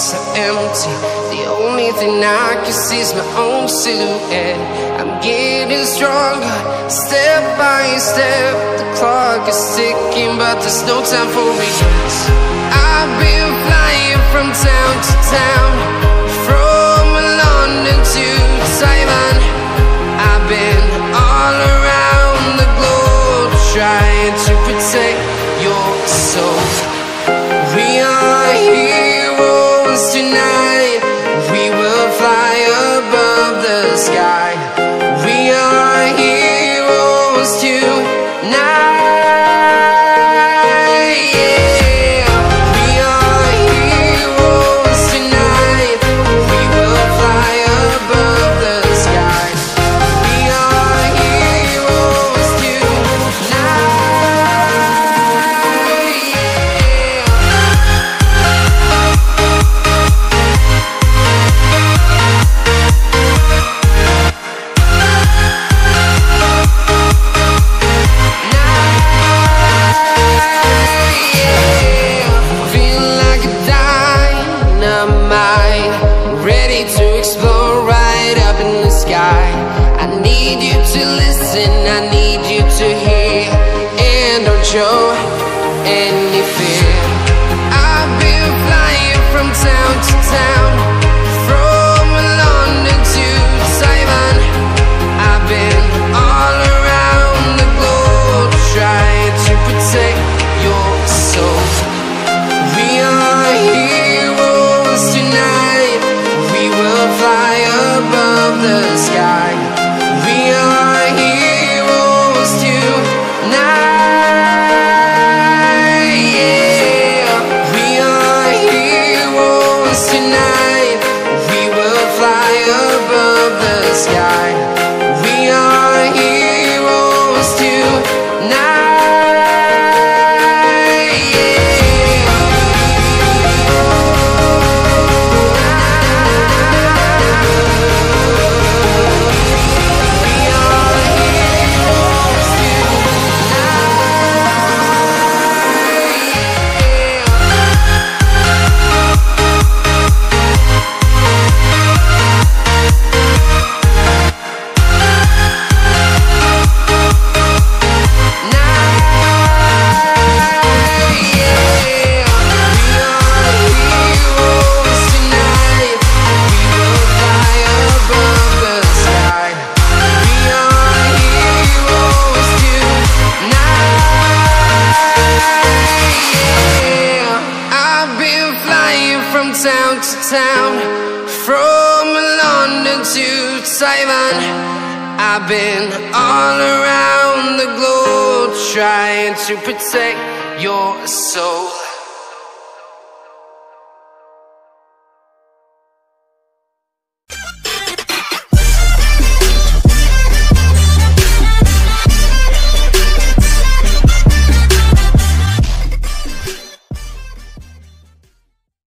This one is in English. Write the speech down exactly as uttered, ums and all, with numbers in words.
so empty. The only thing I can see is my own silhouette. I'm getting stronger, step by step. The clock is ticking, but there's no time for regrets. I've been flying from town to town, from London to Taiwan. I've been all around the globe, trying to protect your soul. We are heroes tonight. We will fly above the sky. We are heroes tonight. Show any fear. I've been flying from town to town, from London to Taiwan. I've been all around the globe, trying to protect your soul. We are heroes tonight. We will fly above the sky. We are heroes tonight. Town to town, from London to Taiwan. I've been all around the globe, trying to protect your soul.